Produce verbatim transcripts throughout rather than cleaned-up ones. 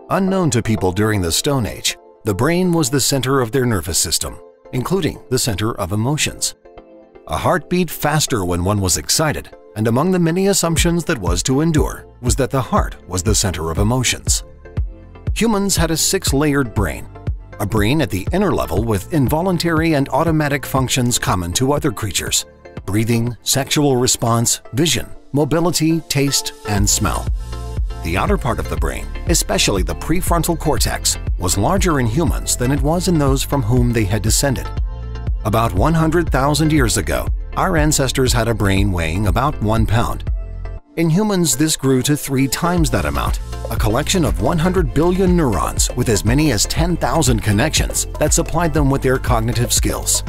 Unknown to people during the Stone Age, the brain was the center of their nervous system, including the center of emotions. A heart beat faster when one was excited, and among the many assumptions that was to endure was that the heart was the center of emotions. Humans had a six-layered brain, a brain at the inner level with involuntary and automatic functions common to other creatures: breathing, sexual response, vision, mobility, taste, and smell. The outer part of the brain, especially the prefrontal cortex, was larger in humans than it was in those from whom they had descended. About one hundred thousand years ago, our ancestors had a brain weighing about one pound. In humans, this grew to three times that amount, a collection of one hundred billion neurons with as many as ten thousand connections that supplied them with their cognitive skills.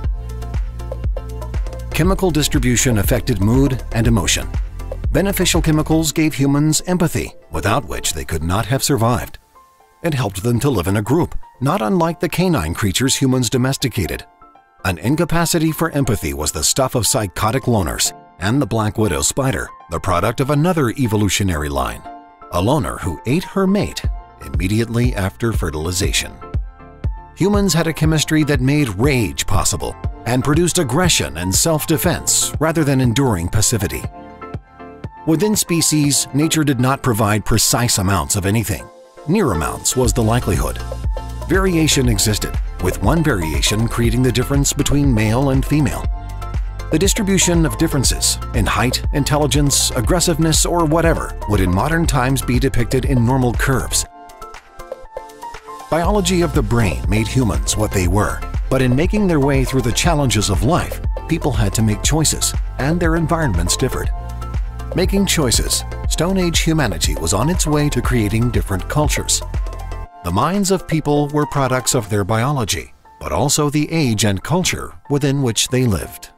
Chemical distribution affected mood and emotion. Beneficial chemicals gave humans empathy, without which they could not have survived. It helped them to live in a group, not unlike the canine creatures humans domesticated. An incapacity for empathy was the stuff of psychotic loners, and the black widow spider, the product of another evolutionary line, a loner who ate her mate immediately after fertilization. Humans had a chemistry that made rage possible and produced aggression and self-defense rather than enduring passivity. Within species, nature did not provide precise amounts of anything. Near amounts was the likelihood. Variation existed, with one variation creating the difference between male and female. The distribution of differences in height, intelligence, aggressiveness, or whatever would in modern times be depicted in normal curves. Biology of the brain made humans what they were, but in making their way through the challenges of life, people had to make choices, and their environments differed. Making choices, Stone Age humanity was on its way to creating different cultures. The minds of people were products of their biology, but also the age and culture within which they lived.